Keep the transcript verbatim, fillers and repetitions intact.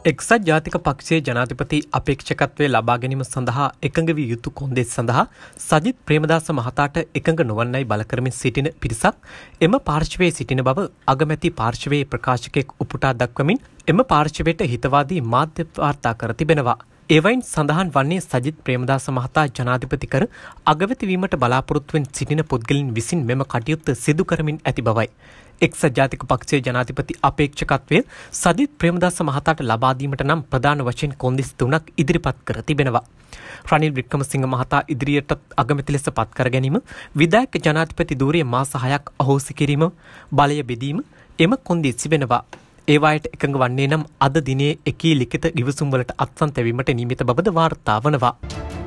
එක්සත් ජාතික පක්ෂයේ ජනාධිපති අපේක්ෂකත්වය ලබා ගැනීම සඳහා එකඟ විය යුතු කොන්දේසි සඳහා සජිත් ප්‍රේමදාස මහතාට එකඟ නොවන්නයි බල කරමින් සිටින පිරිසක් එම පාර්ශවයේ සිටින බව අගමැති පාර්ශවයේ ප්‍රකාශකයෙක් උපුටා දක්වමින් එම පාර්ශවයට හිතවාදී මාධ්‍ය වාර්තා කර තිබෙනවා. ඒවයින් සඳහන් වන්නේ සජිත් ප්‍රේමදාස මහතා ජනාධිපති කර අගමැති වීමට බලාපොරොත්තුවෙන් සිටින පුද්ගලයන් විසින් මෙම කටයුත්ත සිදු කරමින් ඇති බවයි. එක්සත් ජාතික පක්ෂයේ ජනාධිපති අපේක්ෂකත්වය සජිත් ප්‍රේමදාස මහතාට ලබා දීමට නම් ප්‍රධාන වශයෙන් කොන්දේසි තුනක් ඉදිරිපත් කර තිබෙනවා. රනිල් වික්‍රමසිංහ මහතා ඉදිරියට අගමැති ලෙස පත් කර ගැනීම, විධායක ජනාධිපති ධූරය මාස හයක් අහෝසි කිරීම, බලය බෙදීම එම කොන්දේසි වෙනවා. ඒවායට එකඟ වන්නේ නම් අද දිනේ එකී ලිඛිත ඉවසුම් වලට අත්සන් තැබීමට නියමිත බවද වාර්තා වනවා.